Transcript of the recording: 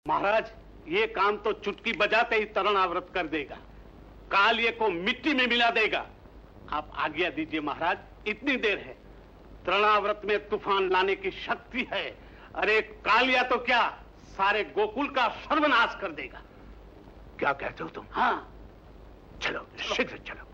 महाराज, ये काम तो चुटकी बजाते ही तृणाव्रत कर देगा, कालिये को मिट्टी में मिला देगा। आप आज्ञा दीजिए महाराज, इतनी देर है। तृणाव्रत में तूफान लाने की शक्ति है। अरे कालिया तो क्या, सारे गोकुल का सर्वनाश कर देगा। क्या कहते हो तुम? हाँ, चलो शीघ्र चलो।